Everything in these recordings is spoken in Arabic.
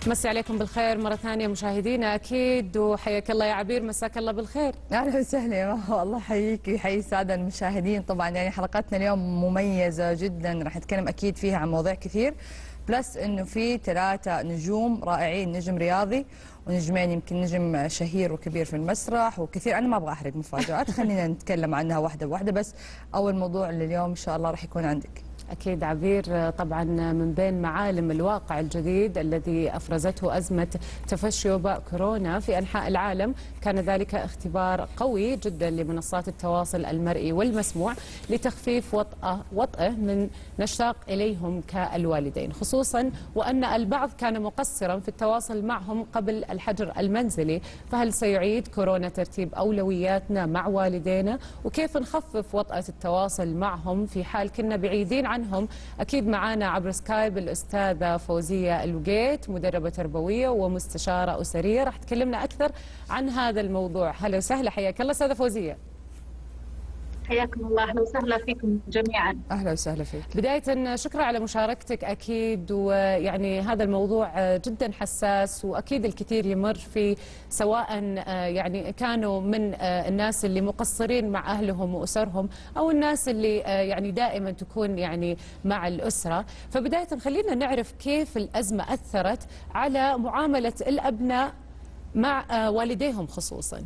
مسي عليكم بالخير مرة ثانية مشاهدينا أكيد، وحياك الله يا عبير، مساك الله بالخير. أهلا وسهلا، الله يحييك ويحيي السادة المشاهدين. طبعا يعني حلقتنا اليوم مميزة جدا، راح نتكلم أكيد فيها عن مواضيع كثير، بلس إنه في 3 نجوم رائعين، نجم رياضي ونجمين يمكن نجم شهير وكبير في المسرح وكثير. أنا ما أبغى أحرق مفاجآت، خلينا نتكلم عنها واحدة بواحدة. بس أول موضوع لليوم إن شاء الله راح يكون عندك. أكيد عبير، طبعا من بين معالم الواقع الجديد الذي أفرزته أزمة تفشي وباء كورونا في أنحاء العالم، كان ذلك اختبار قوي جدا لمنصات التواصل المرئي والمسموع لتخفيف وطئه من نشتاق إليهم كالوالدين، خصوصا وأن البعض كان مقصرا في التواصل معهم قبل الحجر المنزلي. فهل سيعيد كورونا ترتيب أولوياتنا مع والدينا؟ وكيف نخفف وطأة التواصل معهم في حال كنا بعيدين عنهم؟ أكيد معانا عبر سكايب الأستاذة فوزية الوقيت، مدربة تربوية ومستشارة أسرية، راح تكلمنا أكثر عن هذا الموضوع. هلا وسهلا، حياك الله أستاذة فوزية. حياكم الله، اهلا وسهلا فيكم جميعا. اهلا وسهلا فيك. بداية شكرا على مشاركتك أكيد، ويعني هذا الموضوع جدا حساس وأكيد الكثير يمر فيه، سواء يعني كانوا من الناس اللي مقصرين مع أهلهم وأسرهم أو الناس اللي يعني دائما تكون يعني مع الأسرة. فبداية خلينا نعرف كيف الأزمة أثرت على معاملة الأبناء مع والديهم خصوصا.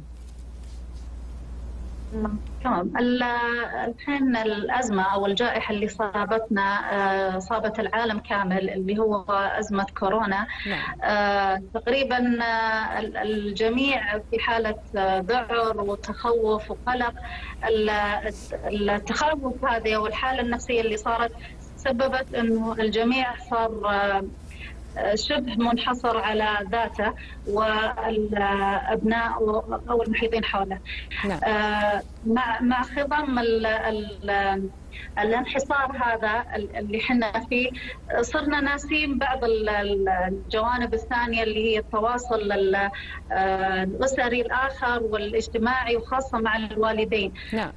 تمام. الحين الأزمة أو الجائحة اللي صابتنا صابت العالم كامل، اللي هو أزمة كورونا. تقريبا الجميع في حالة ذعر وتخوف وقلق. التخوف هذه والحالة النفسية اللي صارت سببت أنه الجميع صار شبه منحصر على ذاته والأبناء أو المحيطين حوله. مع خضم الانحصار هذا اللي حنا فيه، صرنا ناسين بعض الجوانب الثانية اللي هي التواصل الأسري الآخر والاجتماعي، وخاصة مع الوالدين.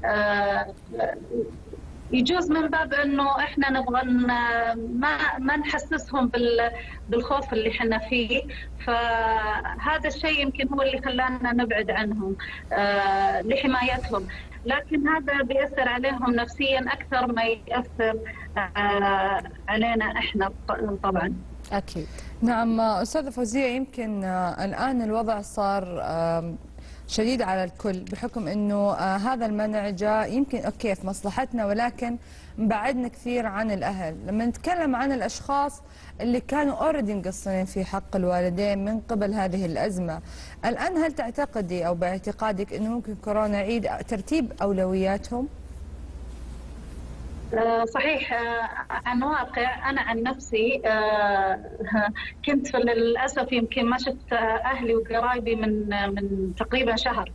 يجوز من باب انه احنا نبغى ما نحسسهم بالخوف اللي احنا فيه، فهذا الشيء يمكن هو اللي خلانا نبعد عنهم لحمايتهم، لكن هذا بيأثر عليهم نفسيا اكثر ما يأثر علينا احنا طبعا. اكيد. نعم استاذة فوزية، يمكن الان الوضع صار شديد على الكل، بحكم انه هذا المنع جاء يمكن اوكي في مصلحتنا، ولكن بعدنا كثير عن الاهل. لما نتكلم عن الاشخاص اللي كانوا اوريدي مقصرين في حق الوالدين من قبل هذه الازمه، الان هل تعتقدي او باعتقادك انه ممكن كورونا يعيد ترتيب اولوياتهم؟ صحيح. عن واقع، أنا عن نفسي كنت للأسف يمكن ما شفت أهلي وقرايبي من تقريبا شهر،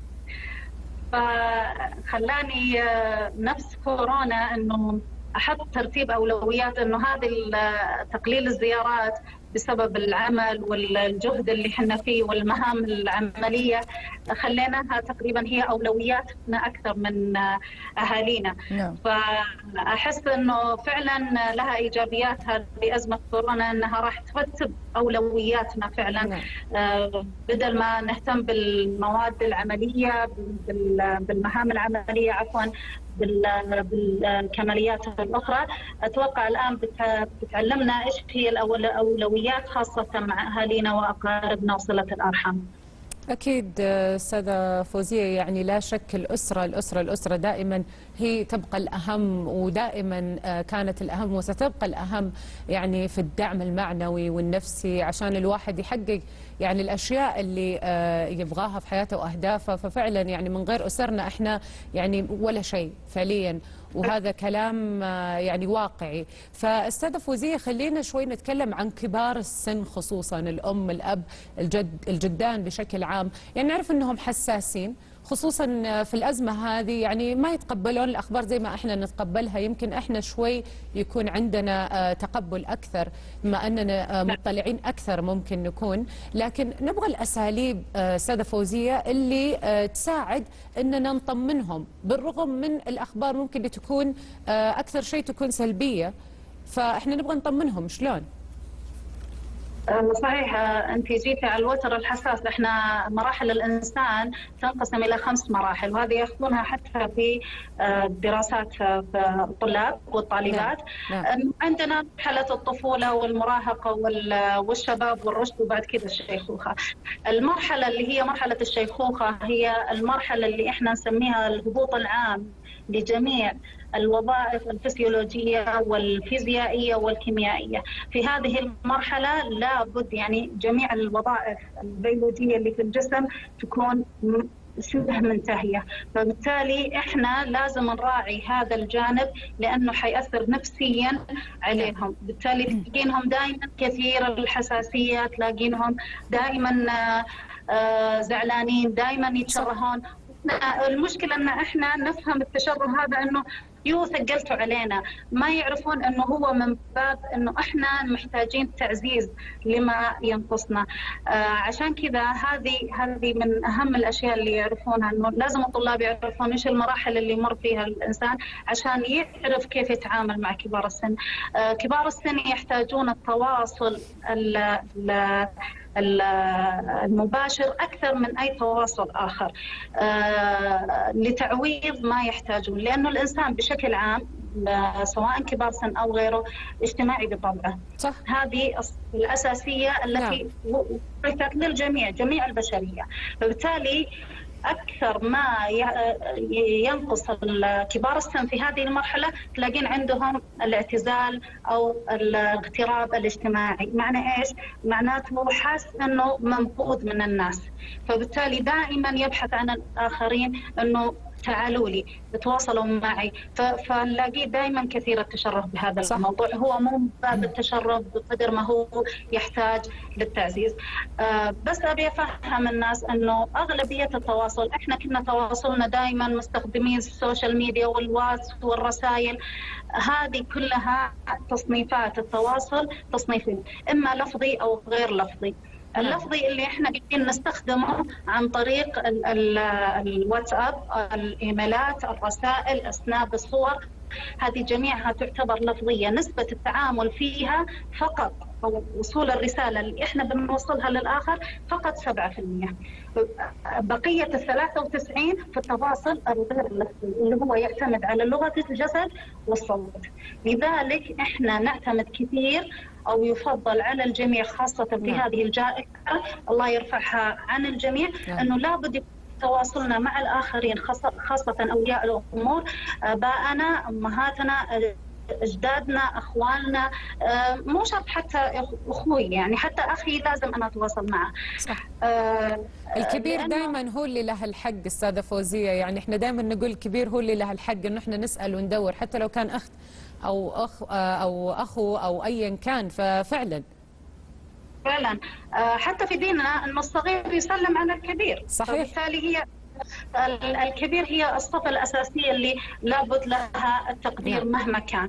فخلاني نفس كورونا أنه أحط ترتيب أولويات، أنه هذه تقليل الزيارات بسبب العمل والجهد اللي حنا فيه والمهام العملية، خليناها تقريبا هي أولوياتنا أكثر من أهالينا. فأحس أنه فعلا لها إيجابيات هذه أزمة كورونا، أنها راح ترتب أولوياتنا فعلا. بدل ما نهتم بالمواد العملية، بالمهام العملية عفوا، بالكماليات الأخرى، أتوقع الآن بتعلمنا إيش هي الأولويات، خاصة مع أهالينا وأقاربنا وصلة الأرحام. أكيد أستاذة فوزية، يعني لا شك الأسرة دائما هي تبقى الأهم، ودائما كانت الأهم وستبقى الأهم يعني في الدعم المعنوي والنفسي، عشان الواحد يحقق يعني الأشياء اللي يبغاها في حياته وأهدافه. ففعلا يعني من غير أسرنا إحنا يعني ولا شيء فعليا، وهذا كلام يعني واقعي. فأستاذة فوزية، خلينا شوي نتكلم عن كبار السن، خصوصا الأم، الأب، الجدان بشكل عام. يعني نعرف أنهم حساسين، خصوصا في الأزمة هذه، يعني ما يتقبلون الأخبار زي ما احنا نتقبلها. يمكن احنا شوي يكون عندنا تقبل أكثر بما أننا مطلعين أكثر ممكن نكون، لكن نبغى الأساليب أستاذة فوزية اللي تساعد أننا نطمنهم بالرغم من الأخبار ممكن تكون أكثر شيء تكون سلبية، فاحنا نبغى نطمنهم. شلون؟ صحيح. أنت جيتي على الوتر الحساس. إحنا مراحل الإنسان تنقسم إلى 5 مراحل، وهذه يأخذونها حتى في دراسات في الطلاب والطالبات. عندنا مرحلة الطفولة والمراهقة والشباب والرشد، وبعد كده الشيخوخة. المرحلة اللي هي مرحلة الشيخوخة هي المرحلة اللي إحنا نسميها الهبوط العام لجميع الوظائف الفسيولوجية والفيزيائية والكيميائية. في هذه المرحلة لابد يعني جميع الوظائف البيولوجية اللي في الجسم تكون شبه منتهية، فبالتالي احنا لازم نراعي هذا الجانب لأنه حيأثر نفسيا عليهم. بالتالي تلاقينهم دائما كثير الحساسية، تلاقينهم دائما زعلانين، دائما يتشرهون. المشكلة أن احنا نفهم التشره هذا أنه ثقلتوا علينا، ما يعرفون أنه هو من باب أنه احنا محتاجين تعزيز لما ينقصنا. عشان كذا هذه من أهم الأشياء اللي يعرفونها، أنه لازم الطلاب يعرفون إيش المراحل اللي يمر فيها الإنسان عشان يعرف كيف يتعامل مع كبار السن. كبار السن يحتاجون التواصل المباشر أكثر من أي تواصل آخر لتعويض ما يحتاجون، لأنه الإنسان بشكل عام سواء كبار سن أو غيره اجتماعي بطبعه. صح. هذه الأساسية التي ورثت للجميع، جميع البشرية. فبالتالي أكثر ما ينقص كبار السن في هذه المرحلة تلاقين عندهم الاعتزال أو الاغتراب الاجتماعي. معنى إيش؟ معناته حاس أنه منبوذ من الناس، فبالتالي دائما يبحث عن الآخرين أنه تعالوا لي، تواصلوا معي. فنلاقيه دائما كثير التشرف بهذا صح. الموضوع هو مو باب التشرف بقدر ما هو يحتاج للتعزيز. بس أبي أفهم الناس أنه أغلبية التواصل، إحنا كنا تواصلنا دائما مستخدمين السوشيال ميديا والواتس والرسائل، هذه كلها تصنيفات التواصل تصنيفين، إما لفظي أو غير لفظي. اللفظي اللي احنا قاعدين نستخدمه عن طريق الواتساب، الايميلات، الرسائل، السناب، الصور، هذه جميعها تعتبر لفظية. نسبة التعامل فيها فقط أو وصول الرسالة اللي احنا بنوصلها للآخر فقط 7%. بقية 93 في التواصل الغير اللفظي اللي هو يعتمد على لغة الجسد والصوت. لذلك احنا نعتمد كثير أو يفضل على الجميع خاصة في هذه الجائحة، الله يرفعها عن الجميع، أنه لابد يكون تواصلنا مع الآخرين خاصة أولياء الأمور، آبائنا، أمهاتنا، أجدادنا، أخواننا، مو شرط حتى أخوي، يعني حتى أخي لازم أنا أتواصل معه. صح. الكبير دائما هو اللي له الحق أستاذة فوزية، يعني إحنا دائما نقول الكبير هو اللي له الحق إنه إحنا نسأل وندور، حتى لو كان أخت أو أخو أو أيا كان. ففعلا فعلا حتى في ديننا أن الصغير يسلم على الكبير. صحيح. فبالتالي هي الكبير هي الصفة الأساسية اللي لابد لها التقدير مهما كان.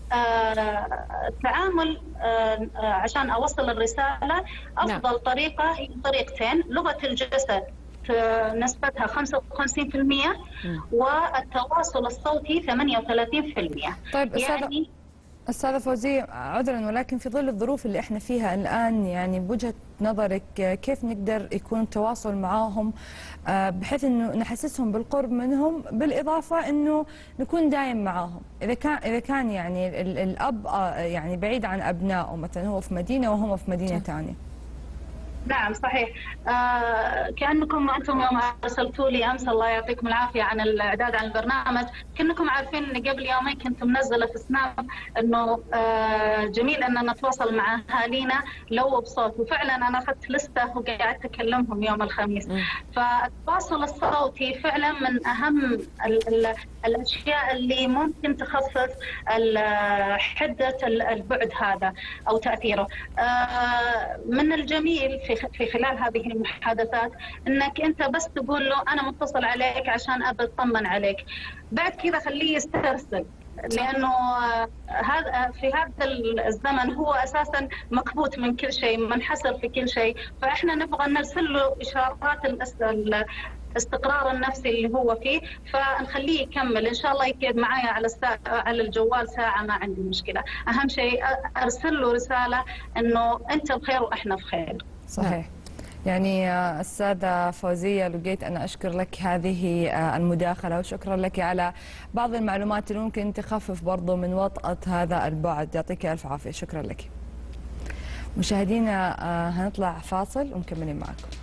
التعامل عشان أوصل الرسالة أفضل طريقة هي طريقتين: لغة الجسد نسبتها 55% والتواصل الصوتي 38%. طيب أستاذة فوزية، عذرا ولكن في ظل الظروف اللي احنا فيها الآن، يعني بوجهة نظرك كيف نقدر يكون التواصل معاهم بحيث انه نحسسهم بالقرب منهم، بالإضافة انه نكون دايم معاهم؟ إذا كان يعني الأب يعني بعيد عن أبنائه، مثلا هو في مدينة وهم في مدينة ثانية. نعم صحيح. كأنكم أنتم يوم أرسلتوا لي أمس، الله يعطيكم العافية، عن الإعداد عن البرنامج، كأنكم عارفين أن قبل يومين كنت منزلة في سناب أنه جميل أن نتواصل مع أهالينا لو بصوت، وفعلا أنا أخذت لستة وقعدت أكلمهم يوم الخميس. فالتواصل الصوتي فعلا من أهم الأشياء اللي ممكن تخفف حدة البعد هذا أو تأثيره. من الجميل في خلال هذه المحادثات انك انت بس تقول له انا متصل عليك عشان ابى اطمن عليك، بعد كذا خليه يسترسل، لانه هذا في هذا الزمن هو اساسا مكبوت من كل شيء، منحصر في كل شيء، فاحنا نبغى نرسل له اشارات الاستقرار النفسي اللي هو فيه، فنخليه يكمل ان شاء الله يقعد معايا على الجوال ساعه، ما عندي مشكله. اهم شيء ارسل له رساله انه انت بخير واحنا بخير. صحيح. يعني السادة فوزية لقيت أنا أشكر لك هذه المداخلة، وشكرا لك على بعض المعلومات اللي ممكن تخفف برضو من وطأة هذا البعد. يعطيك ألف عافية، شكرا لك. مشاهدينا هنطلع فاصل ومكملين معكم.